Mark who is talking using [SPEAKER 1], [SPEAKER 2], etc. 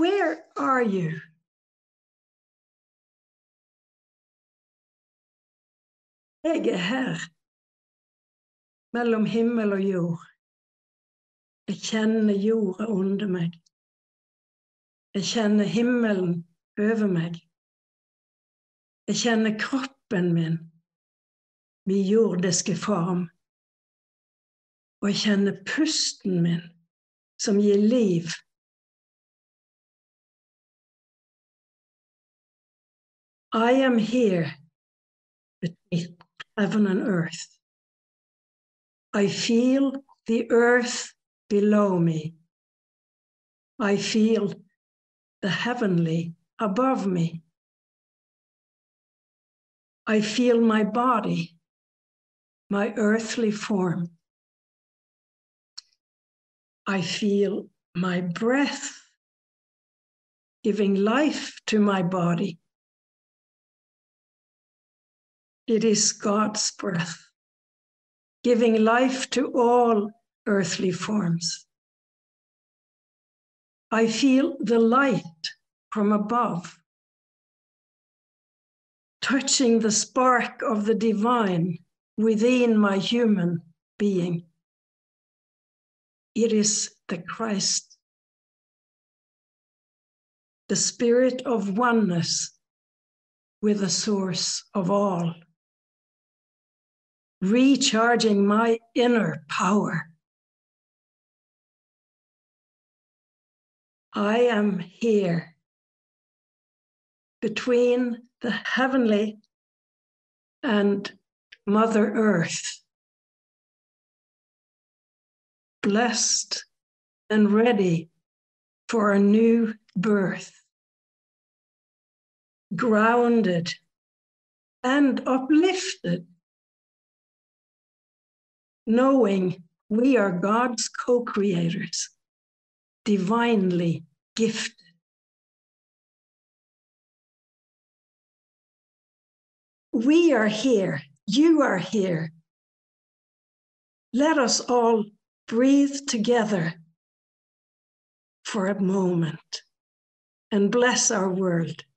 [SPEAKER 1] Where are you? Jeg er her, mellom himmel og jord. Jeg kjenner jorda under meg. Jeg kjenner himmelen over meg. Jeg kjenner kroppen min jordiske form. Og jeg kjenner pusten min, som gir liv. I am here between heaven and earth. I feel the earth below me. I feel the heavenly above me. I feel my body, my earthly form. I feel my breath giving life to my body. It is God's breath, giving life to all earthly forms. I feel the light from above, touching the spark of the divine within my human being. It is the Christ, the spirit of oneness with the source of all, recharging my inner power. I am here between the heavenly and Mother Earth, blessed and ready for a new birth, grounded and uplifted, knowing we are God's co-creators, divinely gifted. We are here, you are here. Let us all breathe together for a moment and bless our world.